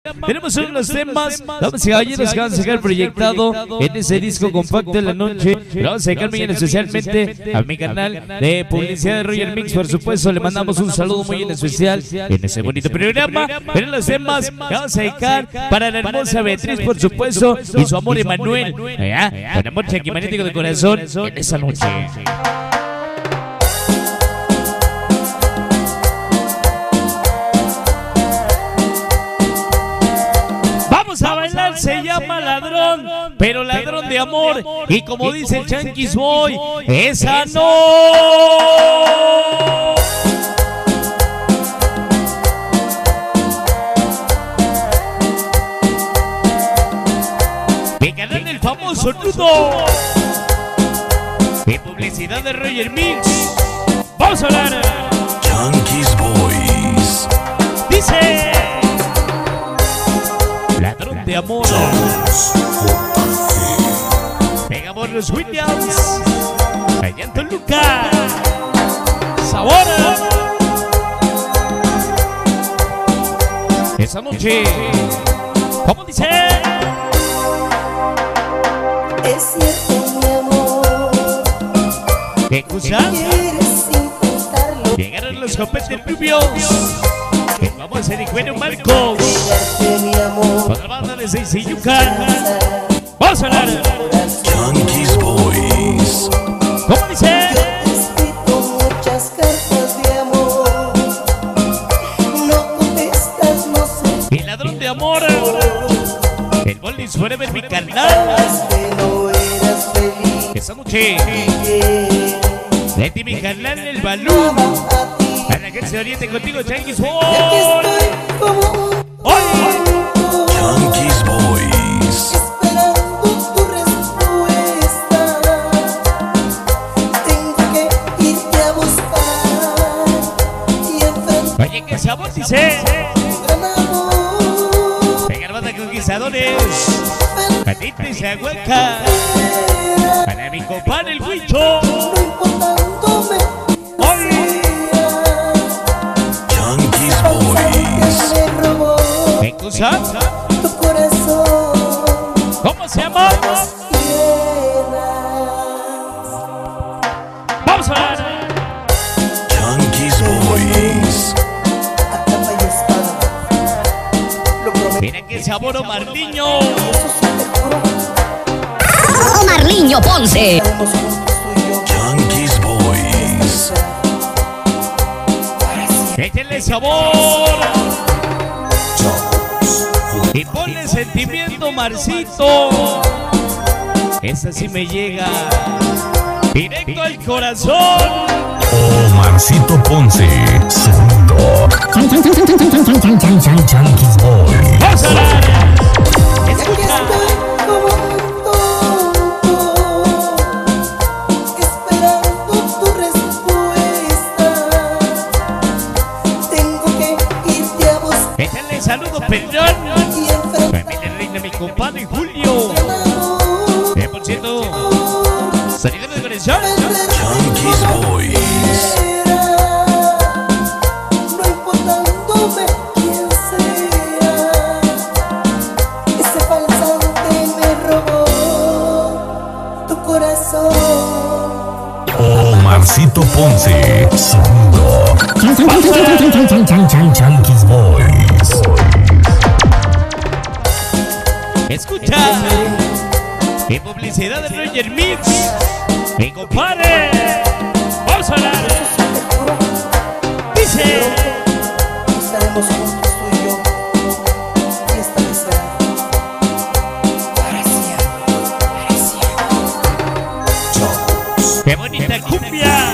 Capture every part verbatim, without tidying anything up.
Tenemos uno de los temas, damas y caballeros, que van a sacar proyectado en ese disco compacto de la noche. Lo vamos a sacar muy bien especialmente a mi canal de publicidad de Roger Mix, por supuesto. Le mandamos un saludo muy en especial en ese bonito programa. Pero los temas que vamos a dedicar para la hermosa Beatriz, por supuesto, y su amor Emanuel, ¿ya? Con amor chaquimanético de corazón en esa noche. A bailar se llama ladrón, pero ladrón de amor. Y como dice el Chanquis Boy, esa no. Mi canal del famoso nudo de publicidad de Roger Mix. Vamos a hablar. Chanquis Boys. Dice ladrón de amor. Pegamos los Williams. Allá en Toluca. Sabor. Esa noche, ¿cómo dice? Es cierto, mi amor. ¿Qué cosa? Quieres intentarlo. Llegaron los copetes rubios. Vamos a ir con Marcos. Otra banda de seis y Yucán. Vamos a hablar. Chanquis Boys. ¿Cómo dice? Yo te he escrito muchas cartas de amor. No contestas, no sé. El ladrón de amor. El Bolis Forever, mi canal. Que no eras feliz. Esa noche. De ti, mi canal, el Balú. A la gente se oriente contigo, Chanquis Boys. ¡Hoy! Chanquis Boys. Esperando tu respuesta. Tengo que irte a buscar y enfrentar. Oye, qué sabor, dice. Gran amor. Pegar banda conquistadores. Patita y Zahuaca. Para mi compadre, el Huicho. No importándome. Chanquis Boys. Me robó ¿Qué cosa? tu corazón. ¿Cómo se llama? Vamos a ver. Chanquis Boys. A capa y espada. Lo prometo. Mira qué sabor, Omarliño. Eso sí te juro. Omarliño Ponce. Estaremos juntos tú y yo. Chanquis Boys. Échenle sabor. Y ponle sentimiento, Marcito. Esa sí me llega directo al corazón. Omarcito Ponce. Segundo. Chanquis Boys. ¡Vamos a ver! Aquí Escucha. estoy como un tonto, esperando tu respuesta. Tengo que irte a buscar Échenle saludo, perdón. y enfrentar. Familia Reina, mi compadre Julio. Gran amor. cien por ciento salido de corazón. Chanquis Boys. No importándome quién sea, ese falsante me robó tu corazón. Omarcito Ponce. Segundo. Chanquis Boys. Escucha. En publicidad de Roger Mix. Mi compadre. Vamos a hablar. Dice. Estaremos juntos tú y yo, y esta vez será para siempre, para siempre. ¡Qué bonita cumbia!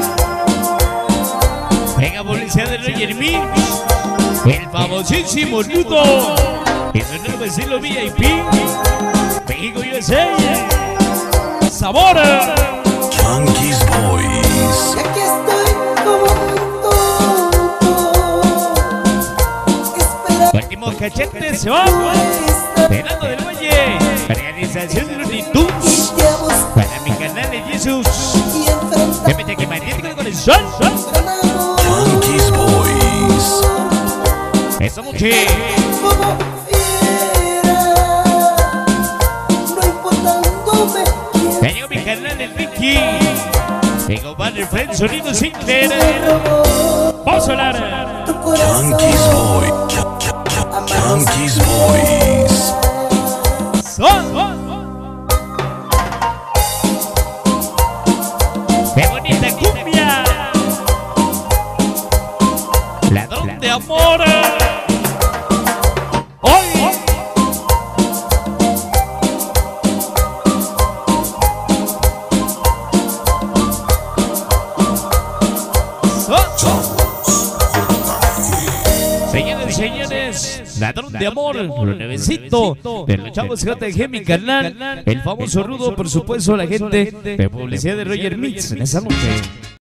Venga, publicidad de Roger Mix. El famosísimo nudo. Y su nuevo estilo V I P. México U S A. ¡Sabor! Chanquis Boys. Y aquí estoy como un tonto, esperando Último cachete se va. esta Fernando del Valle. Organización de los Nituns. irte a buscar Para mi canal de Jesus. y enfrentar. Que me te quema el con el sol. Gran amor. Chanquis Boys. Esa noche. Como Ricky. Mi compadre Fred Sonido Sinclair. Vamos a hablar. Tu corazón. Yankees Boy. Yan- yan- yan- Yankees Boys. Son. ¡Qué bonita cumbia! Ladrón de amor. ¡Hoy! Señores, señores, ladrón de amor, lo nuevecito de los chavos J G, mi canal, el famoso Rudo, por supuesto, la gente de publicidad de Roger Mix en esa noche.